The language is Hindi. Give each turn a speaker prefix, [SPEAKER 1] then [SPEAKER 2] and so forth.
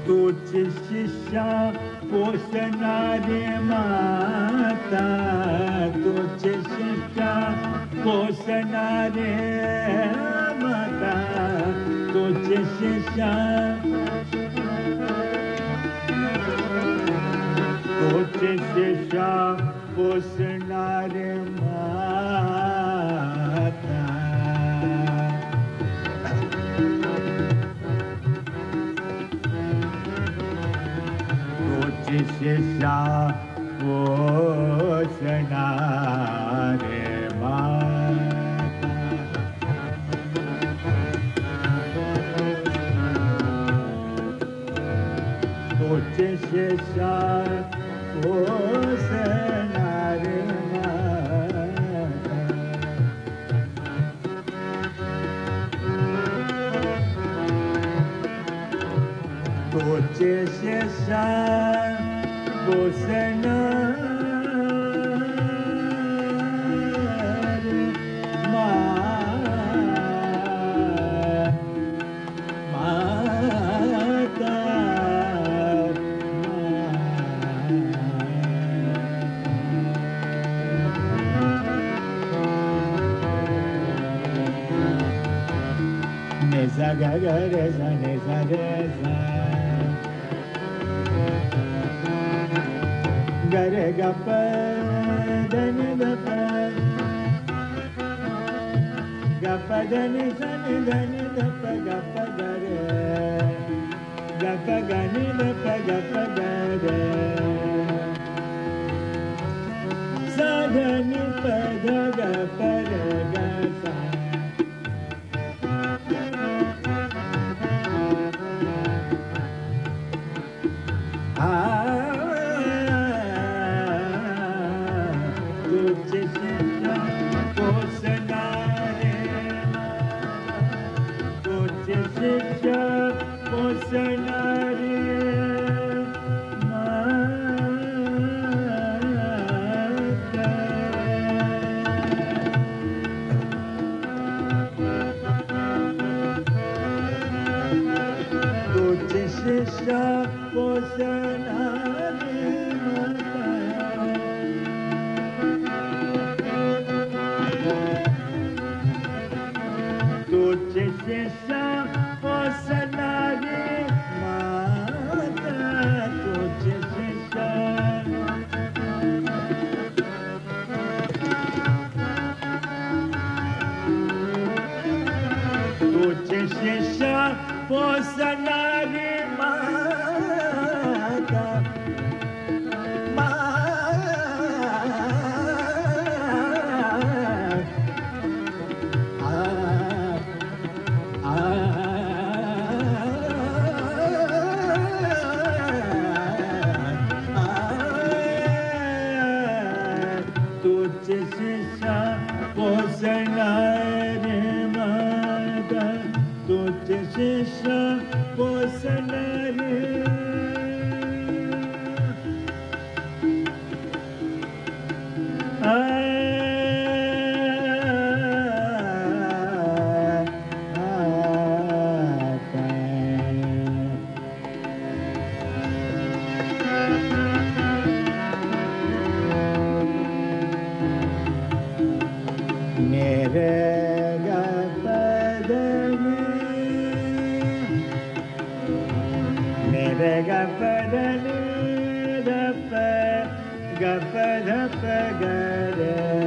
[SPEAKER 1] तोच शिष्या पोषणारे माता, तोच शिष्या पोषणारे माता, तोच शिष्या तोच शिष्या पोषणारे माता, तोच शिष्या पोषणारे माता, तोच शिष्या पोषणारे माता, तोच शिष्या पोषणारे माता, ne sa ga ga re sa ne sa re sa, ga re ga pa da ni da pa, ga pa da ni sa ni da ni da pa, ga pa ga re, ga pa ga ni da pa, ga pa ga re, sa da ni pa da ga pa re ga sa. तोच शिष्या पोषणारे माता, तोच शिष्या पोषणारे माता, तोच शिष्या पोषणारे माता, तोच शिष्या पोषणारे माता, तोच शिष्या तोच शिष्या पोषणारे माता, तोच शिष्या पोषणारे माता, तोच शिष्या पोषणारे ga pa da pa ga re